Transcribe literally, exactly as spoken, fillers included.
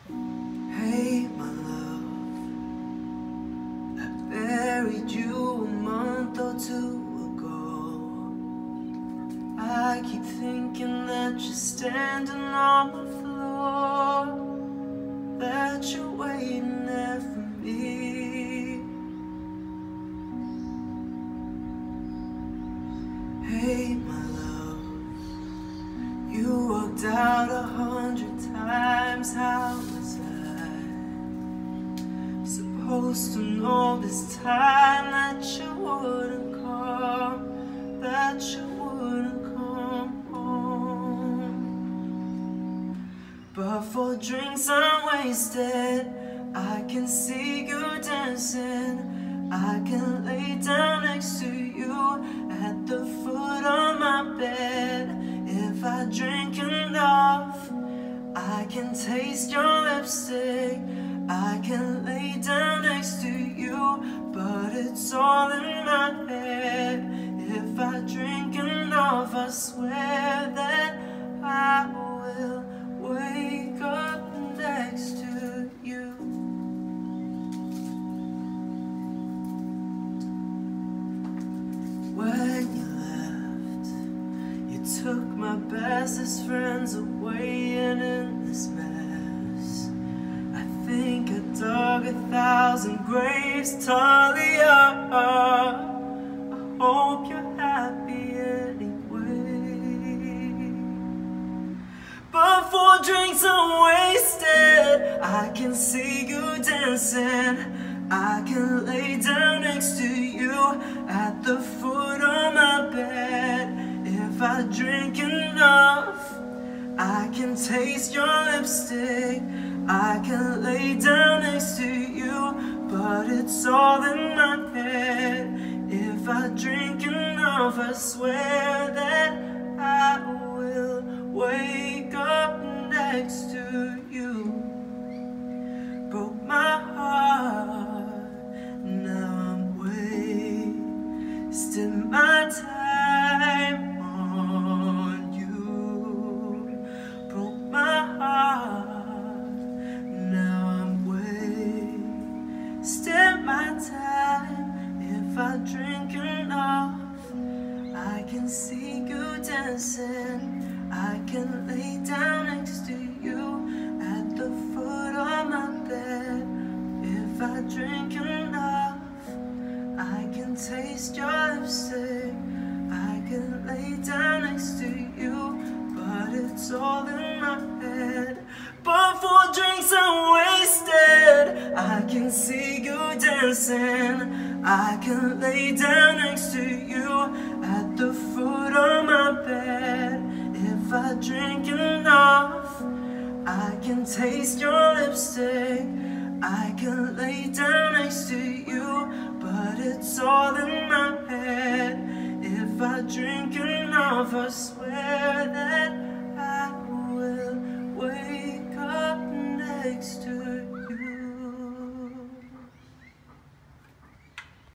Hey, my love, I buried you a month or two ago. I keep thinking that you're standing on the floor, that you're waiting there for me. Hey, my love, you walked out a hundred times. How was I supposed to know this time that you wouldn't come, that you wouldn't come home? But for drinks I'm wasted, I can see you dancing. I can lay down next to you at the foot of my bed. If I drink enough, I can taste your lipstick. I can lay down next to you, but it's all in my head. If I drink enough, I swear that I will wake up next to you. When you left, you took my bestest friends away, and in this mess, I think I dug a thousand graves. Talia, I hope you're happy anyway. But for drinks I'm wasted, I can see you dancing. I can lay down next to you at the foot of my bed. If I drink enough, I can taste your lipstick. I can lay down next to you, but it's all in my head. If I drink enough, I swear that I will wake up next to you. Broke my heart, now I'm wasting my time on you. Broke my heart, now I'm wasting my time. If I drink enough, I can see you dancing. I can lay down next to you at the foot of my bed. If I drink enough, I can taste your lipstick. I can lay down next to you, but it's all in my head. But for drinks I'm wasted, I can see you dancing. I can lay down next to you at the foot of my bed. If I drink enough, I can taste your lipstick. I can lay down next to you, but it's all in my head. If I drink enough, I swear